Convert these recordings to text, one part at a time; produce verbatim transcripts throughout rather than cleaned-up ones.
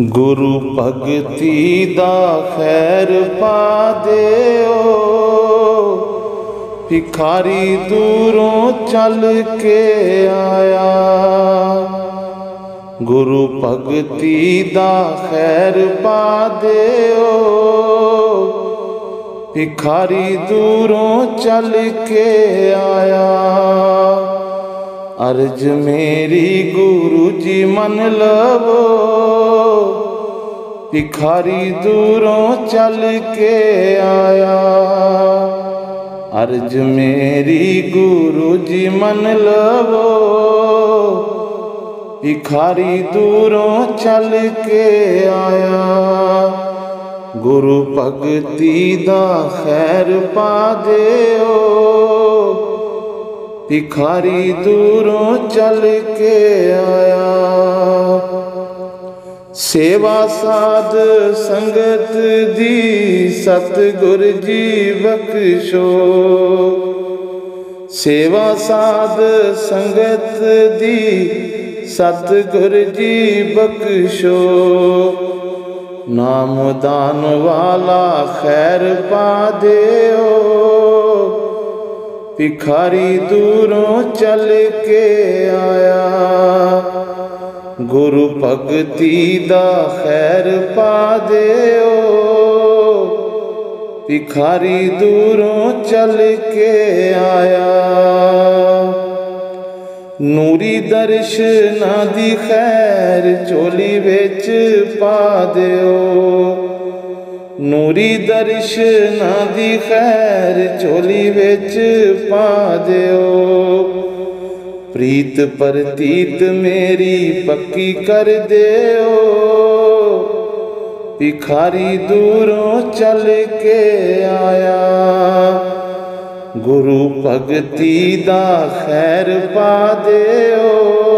गुरु भगती दा खैर पा देओ, भिखारी दूरों चल के आया। गुरु भगती दा खैर पा देओ, भिखारी दूरों चल के आया। अर्ज मेरी गुरु जी मन लवो, भिखारी दूरों चल के आया। अर्ज मेरी गुरु जी मन लवो, भिखारी दूरों चल के आया। गुरु भगती दा खैर पा देओ, भिखारी दूरों चल के आया। सेवा साध संगत दी सतगुर जी बख्शो, सेवा साध संगत दी सतगुर जी बख्शो। नाम दान वाला खैर पा देओ, भिखारी दूरों चल के आया। गुरु भगती दा खैर पा देओ, भिखारी दूरों चल के आया। नूरी दर्शना दी खैर चोली विच पा देओ, नूरी दर्शना दी खैर चोली विच पा देओ। प्रीत प्रतीत मेरी पक्की कर देओ, भिखारी दूरों चल के आया। गुरु भगती दा खैर पा देओ,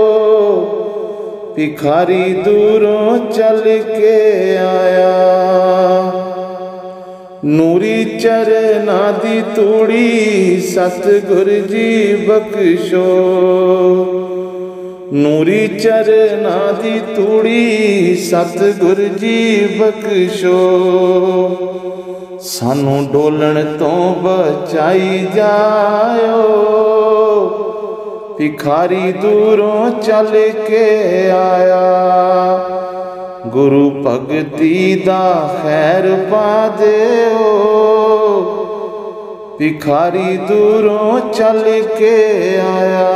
भिखारी दूरों चल के आया। नूरी चरना दी तूड़ी सतगुर जी बख्शो, नूरी चरना दी तूड़ी सतगुर जी बख्शो। सानू डोलन तो बचाई जाओ, भिखारी दूरों चल के आया। गुरु भगती दा खैर पा देओ, भिखारी दूरों चल के आया।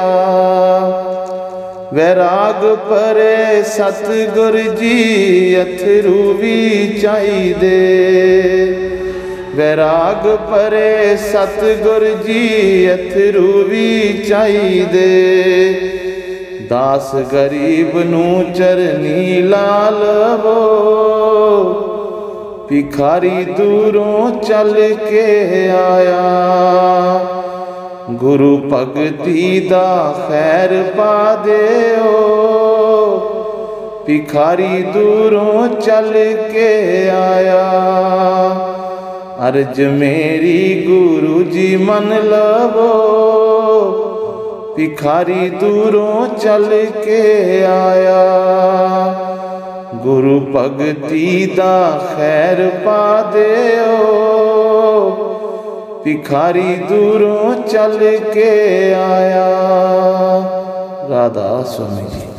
वैराग परे सतगुर जी अथरू भी चाहिदे, वैराग परे सतगुर जी अथरू भी चाहिदे। दास गरीब नू चरनी ला लवो, भिखारी दूरों चल के आया। गुरु भगती दा खैर पा देओ, भिखारी दूरों चल के आया। अर्ज मेरी गुरु जी मन लवो, भिखारी दूरों चल के आया। गुरु भगती दा खैर पा देओ, भिखारी दूरों चल के आया। राधा स्वामी जी।